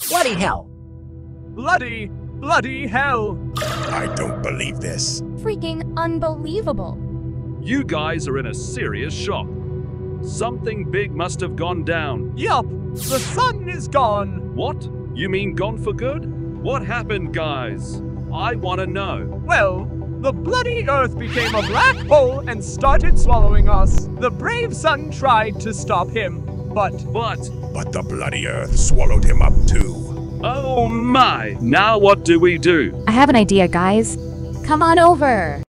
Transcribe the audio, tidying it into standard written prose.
Bloody hell. Bloody hell. I don't believe this. Freaking unbelievable. You guys are in a serious shock. Something big must have gone down. Yup, the sun is gone. What? You mean gone for good? What happened, guys? I want to know. Well, the bloody earth became a black hole and started swallowing us. The brave sun tried to stop him, but But the bloody earth swallowed him up too. Oh my! Now what do we do? I have an idea, guys. Come on over.